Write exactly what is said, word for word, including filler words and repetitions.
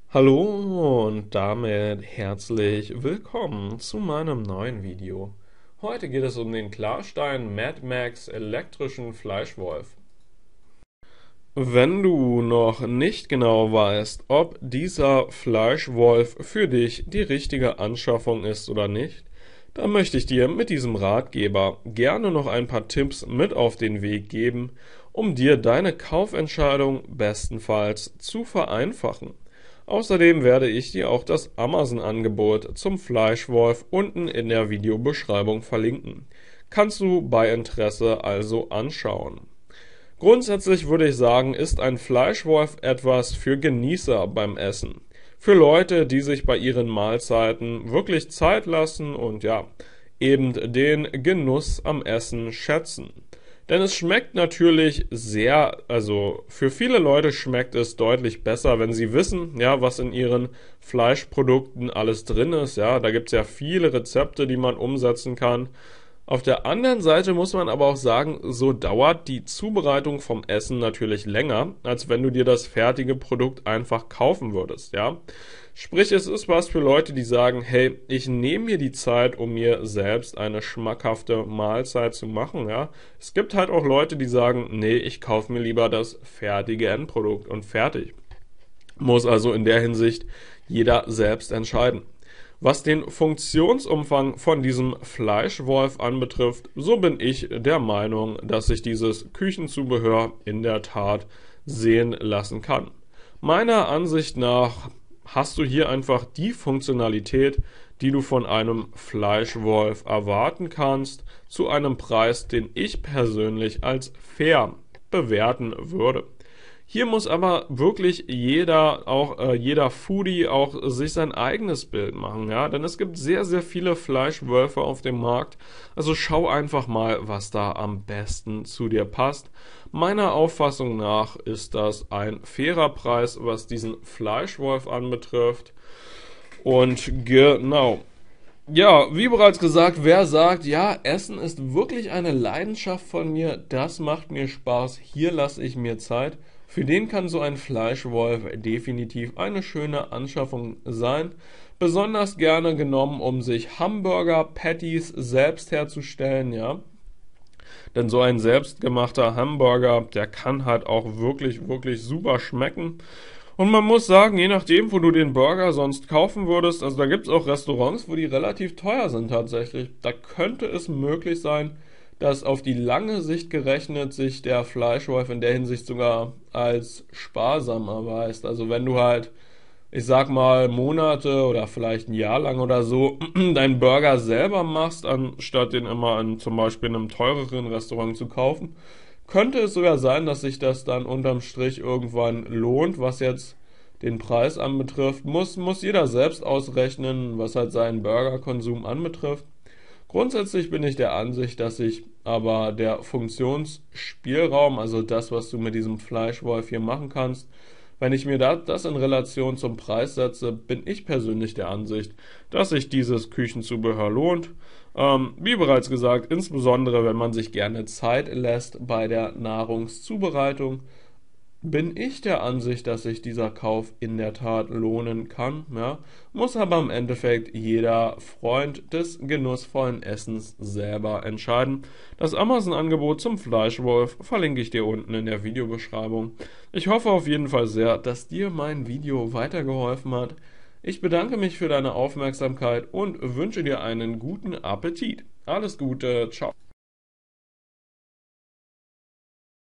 Hallo und damit herzlich willkommen zu meinem neuen Video. Heute geht es um den Klarstein Mad Max elektrischen Fleischwolf. Wenn du noch nicht genau weißt, ob dieser Fleischwolf für dich die richtige Anschaffung ist oder nicht, dann möchte ich dir mit diesem Ratgeber gerne noch ein paar Tipps mit auf den Weg geben, um dir deine Kaufentscheidung bestenfalls zu vereinfachen. Außerdem werde ich dir auch das Amazon-Angebot zum Fleischwolf unten in der Videobeschreibung verlinken. Kannst du bei Interesse also anschauen. Grundsätzlich würde ich sagen, ist ein Fleischwolf etwas für Genießer beim Essen. Für Leute, die sich bei ihren Mahlzeiten wirklich Zeit lassen und ja, eben den Genuss am Essen schätzen. Denn es schmeckt natürlich sehr, also für viele Leute schmeckt es deutlich besser, wenn sie wissen, ja, was in ihren Fleischprodukten alles drin ist. Ja, da gibt es ja viele Rezepte, die man umsetzen kann. Auf der anderen Seite muss man aber auch sagen, so dauert die Zubereitung vom Essen natürlich länger, als wenn du dir das fertige Produkt einfach kaufen würdest, ja. Sprich, es ist was für Leute, die sagen, hey, ich nehme mir die Zeit, um mir selbst eine schmackhafte Mahlzeit zu machen, ja. Es gibt halt auch Leute, die sagen, nee, ich kaufe mir lieber das fertige Endprodukt und fertig. Muss also in der Hinsicht jeder selbst entscheiden. Was den Funktionsumfang von diesem Fleischwolf anbetrifft, so bin ich der Meinung, dass sich dieses Küchenzubehör in der Tat sehen lassen kann. Meiner Ansicht nach hast du hier einfach die Funktionalität, die du von einem Fleischwolf erwarten kannst, zu einem Preis, den ich persönlich als fair bewerten würde. Hier muss aber wirklich jeder, auch äh, jeder Foodie auch sich sein eigenes Bild machen, ja, denn es gibt sehr, sehr viele Fleischwölfe auf dem Markt, also schau einfach mal, was da am besten zu dir passt. Meiner Auffassung nach ist das ein fairer Preis, was diesen Fleischwolf anbetrifft. Und genau. Ja, wie bereits gesagt, wer sagt, ja, Essen ist wirklich eine Leidenschaft von mir, das macht mir Spaß, hier lasse ich mir Zeit. Für den kann so ein Fleischwolf definitiv eine schöne Anschaffung sein. Besonders gerne genommen, um sich Hamburger-Patties selbst herzustellen, ja. Denn so ein selbstgemachter Hamburger, der kann halt auch wirklich, wirklich super schmecken. Und man muss sagen, je nachdem, wo du den Burger sonst kaufen würdest, also da gibt es auch Restaurants, wo die relativ teuer sind tatsächlich. Da könnte es möglich sein, dass auf die lange Sicht gerechnet sich der Fleischwolf in der Hinsicht sogar als sparsam erweist. Also wenn du halt, ich sag mal, Monate oder vielleicht ein Jahr lang oder so deinen Burger selber machst, anstatt den immer in zum Beispiel in einem teureren Restaurant zu kaufen, könnte es sogar sein, dass sich das dann unterm Strich irgendwann lohnt, was jetzt den Preis anbetrifft. Muss, muss jeder selbst ausrechnen, was halt seinen Burgerkonsum anbetrifft. Grundsätzlich bin ich der Ansicht, dass sich aber der Funktionsspielraum, also das, was du mit diesem Fleischwolf hier machen kannst, wenn ich mir das, das in Relation zum Preis setze, bin ich persönlich der Ansicht, dass sich dieses Küchenzubehör lohnt. Ähm, wie bereits gesagt, insbesondere wenn man sich gerne Zeit lässt bei der Nahrungszubereitung, bin ich der Ansicht, dass sich dieser Kauf in der Tat lohnen kann, ja, muss aber im Endeffekt jeder Freund des genussvollen Essens selber entscheiden. Das Amazon-Angebot zum Fleischwolf verlinke ich dir unten in der Videobeschreibung. Ich hoffe auf jeden Fall sehr, dass dir mein Video weitergeholfen hat. Ich bedanke mich für deine Aufmerksamkeit und wünsche dir einen guten Appetit. Alles Gute, ciao.